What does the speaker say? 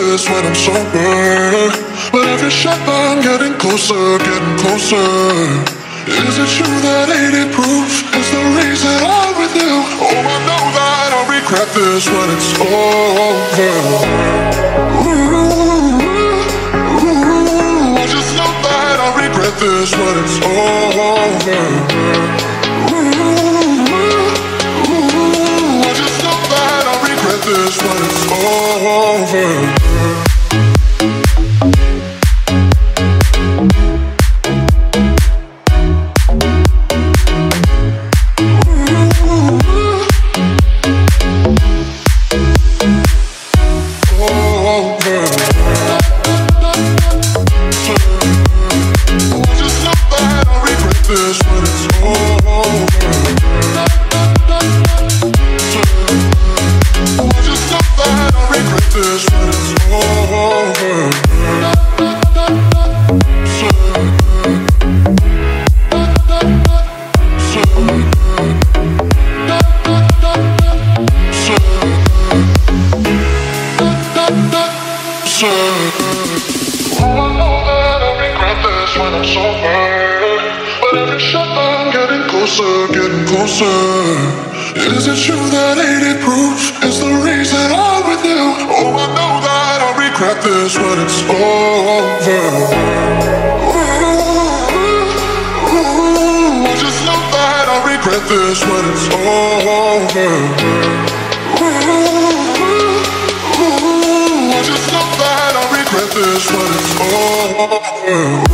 this when I'm sober, but every shot I'm getting closer, getting closer. Is it true that 80 proof is the reason I'm with you? Oh, I know that I'll regret this when it's over. I just know that I'll regret this when it's over. I just know that I'll regret this when it's over. Getting closer. Is it true that 80 proof is the reason I'm with you? Oh, I know that I'll regret this when it's over. I just know that I'll regret this when it's over. I just know that I'll regret this when it's over.